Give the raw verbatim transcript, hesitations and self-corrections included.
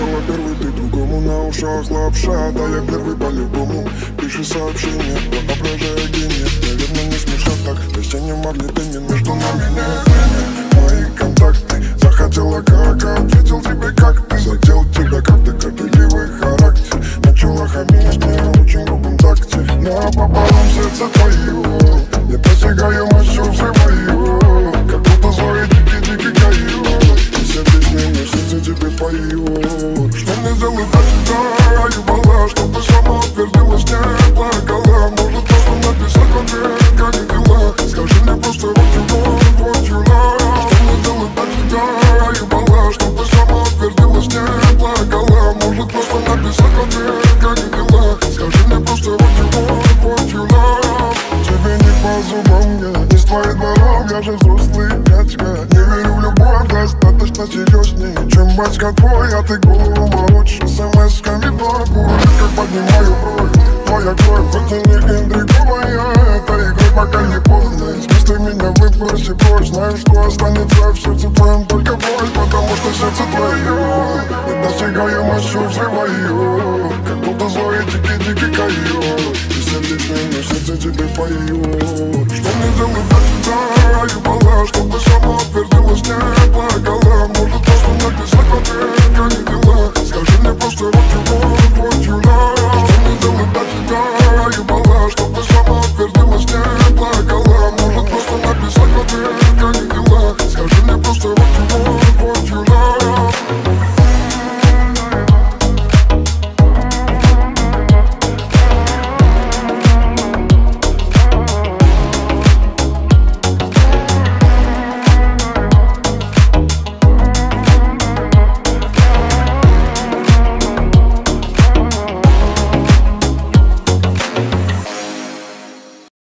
написала первый, ты другому на ушах лапша. Да я первый по-любому, пиши сообщение, воображая гений. Наверное, не смешно так, если не могли пенин между нами нет. Мои контакты, захотела как, ответил тебе как ты. Задел тебя как ты, горделивый характер. Начала хамить мне очень грубым такте. Но пополам сердце твое, я достигаю мощью, взрываю. Как будто злой дикий-дикий кайф. И все песни мне сердце тебе поют. Что мне сделать для тебя, ай, бала, чтобы сама утвердилась, не плакала. Может просто написать в ответ, как дела. Скажи мне просто вот you want, what you love. Что мне сделать для тебя, ай, бала, чтобы сама утвердилась, не плакала. Может просто написать в ответ, как дела. Скажи мне просто вот you want, what you love. Тебе не по зубам, я не с твоих дворов, я же взрослый дядька. Не верю в любовь, достаточно серьезней, чем батька твой, а ты голову молочь. Смс-ками вновь будет, как поднимаю бровь. Твоя кровь, хоть и не интриговая, это игрой, пока не поздно. Из мысли меня выбрось и прочь. Знаю, что останется в сердце твоем только боль, потому что сердце твое я достигаю мощью, взрываю. Как будто злой дикий-дикий койот. И сердечный, но сердце тебе поет. Что мне делать для тебя, ай, бала, чтобы